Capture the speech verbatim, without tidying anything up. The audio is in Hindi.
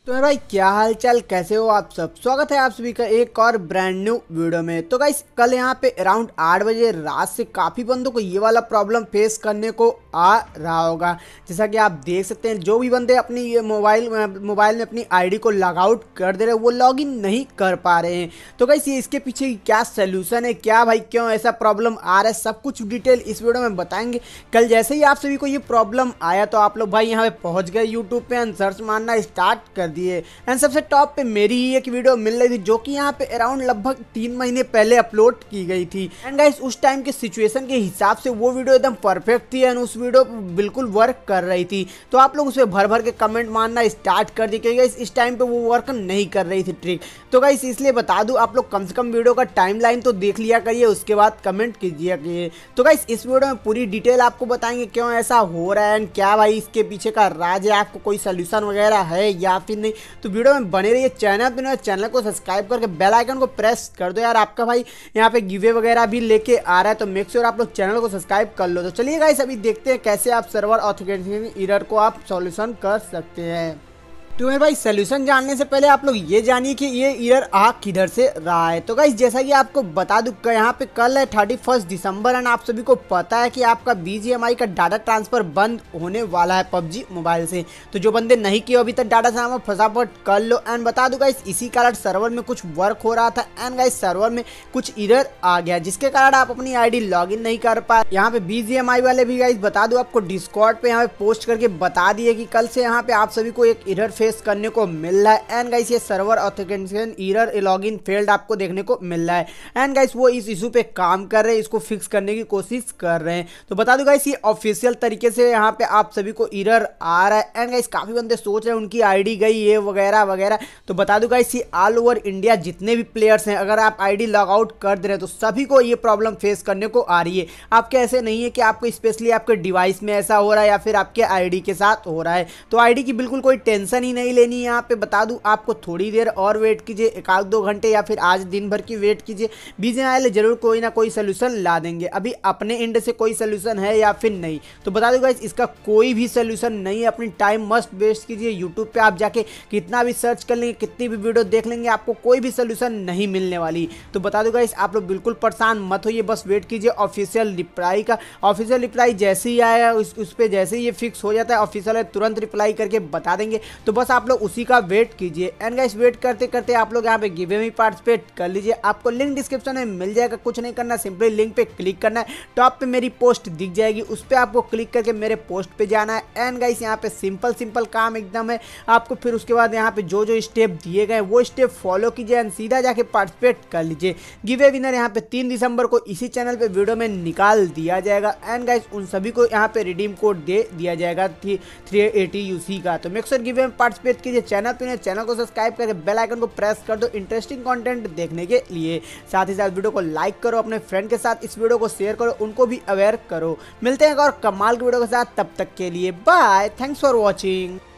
तो मेरे भाई क्या हाल चाल, कैसे हो आप सब। स्वागत है आप सभी का एक और ब्रांड न्यू वीडियो में। तो गाइस कल यहाँ पे अराउंड आठ बजे रात से काफ़ी बंदों को ये वाला प्रॉब्लम फेस करने को आ रहा होगा। जैसा कि आप देख सकते हैं, जो भी बंदे अपनी ये मोबाइल मोबाइल में अपनी आईडी को लॉग आउट कर दे रहे हैं, वो लॉग इन नहीं कर पा रहे हैं। तो गाइस ये इसके पीछे क्या सोल्यूशन है, क्या भाई क्यों ऐसा प्रॉब्लम आ रहा है, सब कुछ डिटेल इस वीडियो में बताएंगे। कल जैसे ही आप सभी को ये प्रॉब्लम आया तो आप लोग भाई यहाँ पे पहुँच गए, यूट्यूब पे एंड सर्च मारना स्टार्ट कर दिए। एंड सबसे टॉप पे मेरी ही एक वीडियो मिल रही थी, जो कि यहाँ पे अराउंड लगभग तीन महीने पहले अपलोड की गई थी। एंड गाइस उस टाइम के सिचुएशन के हिसाब से वो वीडियो एकदम परफेक्ट थी एंड उस वीडियो बिल्कुल वर्क कर रही थी। तो आप लोग उस पर भर भर के कमेंट मारना स्टार्ट कर दिए, क्योंकि इस टाइम पे वो वर्क नहीं कर रही थी ट्रिक। तो गाइस इसलिए बता दूं, आप लोग कम से कम वीडियो का टाइमलाइन तो देख लिया करिए, उसके बाद कमेंट कीजिए करिए। तो गाइस इस वीडियो में पूरी डिटेल आपको बताएंगे क्यों ऐसा हो रहा है एंड क्या भाई इसके पीछे का राज है, आपको कोई सोल्यूशन वगैरह है या फिर नहीं। तो वीडियो में बने रहिए। चैनल पे चैनल को सब्सक्राइब करके बेल आइकन को प्रेस कर दो यार। आपका भाई यहाँ पे गिवे वगैरह भी लेके आ रहा है, तो मेक श्योर आप लोग चैनल को सब्सक्राइब कर लो। तो चलिए गाइस अभी देखते हैं कैसे आप सर्वर ऑथेंटिकेशन एरर को आप सॉल्यूशन कर सकते हैं। तो मेरे भाई सोल्यूशन जानने से पहले आप लोग ये जानिए कि ये एरर आ किधर से रहा है। तो गाइस जैसा कि आपको बता दूं, यहाँ पे कल है थर्टी फर्स्ट दिसंबर एंड आप सभी को पता है कि आपका बी जी एम आई का डाटा ट्रांसफर बंद होने वाला है पबजी मोबाइल से। तो जो बंदे नहीं किए अभी तक डाटा ट्रांसफर फटाफट कर लो। एंड बता दूं गाइस इसी कारण सर्वर में कुछ वर्क हो रहा था एंड गाइस सर्वर में कुछ एरर आ गया, जिसके कारण आप अपनी आई डी लॉग इन नहीं कर पाए। यहाँ पे बी जी एम आई वाले भी गाइस बता दूं आपको डिस्कॉर्ड पे यहाँ पे पोस्ट करके बता दिए कि कल से यहाँ पे आप सभी को एक एरर फेस करने को मिल रहा है। एंड गाइस ये server authentication error login failed आपको देखने को मिल रहा है। एंड गाइस वो इस इशू पे काम कर रहे हैं, इसको फिक्स करने की कोशिश कर रहे हैं। तो बता दूं गाइस ये ऑफिशियल तरीके से यहाँ पे आप सभी को एरर आ रहा है। एंड गाइस काफी बंदे सोच रहे हैं उनकी आईडी गई ये वगैरह वगैरह। तो बता दूं गाइस ये ऑल ओवर इंडिया जितने भी प्लेयर्स हैं, अगर आप आईडी लॉग आउट कर दे रहे हैं तो सभी को ये प्रॉब्लम फेस करने को आ रही है। आपके ऐसे नहीं है कि आपको स्पेशली आपके डिवाइस में ऐसा हो रहा है या फिर आपके आईडी के साथ हो रहा है। तो आईडी की बिल्कुल कोई टेंशन ही नहीं लेनी। यहाँ पे बता दूं आपको थोड़ी देर और वेट कीजिए, एक आध दो घंटे या फिर आज दिन भर की वेट कीजिए। बीजीएमआई जरूर कोई ना कोई सोल्यूशन ला देंगे। अभी अपने एंड से कोई सोल्यूशन है या फिर नहीं, तो बता दूं गाइस इसका कोई भी सोल्यूशन नहीं है। अपनी टाइम मस्ट वेस्ट कीजिए। यूट्यूब पे आप जाके कितना भी सर्च कर लेंगे, कितनी भी वीडियो देख लेंगे, आपको कोई भी सोल्यूशन नहीं मिलने वाली। तो बता दूं गाइस आप लोग बिल्कुल परेशान मत होइए, बस वेट कीजिए ऑफिशियल रिप्लाई का। ऑफिशियल रिप्लाई जैसे ही आया उस, उस पर जैसे ही ये फिक्स हो जाता है ऑफिशियल तुरंत रिप्लाई करके बता देंगे। तो बस आप लोग उसी का वेट कीजिए। एंड गाइस वेट करते करते आप लोग यहाँ पे गिवे में पार्टिसिपेट कर लीजिए। आपको लिंक डिस्क्रिप्शन में मिल जाएगा, कुछ नहीं करना, सिंपली लिंक पे क्लिक करना है। टॉप पे मेरी पोस्ट दिख जाएगी, उस पर आपको क्लिक करके मेरे पोस्ट पे जाना है। एंड गाइस यहाँ पे सिंपल सिंपल काम एकदम है आपको। फिर उसके बाद यहाँ पे जो जो स्टेप दिए गए वो स्टेप फॉलो कीजिए एंड सीधा जाके पार्टिसिपेट कर लीजिए। गिवे विनर यहाँ पे तीन दिसंबर को इसी चैनल पे वीडियो में निकाल दिया जाएगा। एंड गाइस उन सभी को यहाँ पे रिडीम कोड दे दिया जाएगा थ्री एटी यूसी का। तो मेक श्योर गिवे में पार्टिसिपेट कीजिए। चैनल पे चैनल को सब्सक्राइब करके बेल आइकन को प्रेस कर दो इंटरेस्टिंग कंटेंट देखने के लिए। साथ ही साथ वीडियो को लाइक करो, अपने फ्रेंड के साथ इस वीडियो को शेयर करो, उनको भी अवेयर करो। मिलते हैं एक और कमाल की वीडियो के साथ, तब तक के लिए बाय, थैंक्स फॉर वॉचिंग।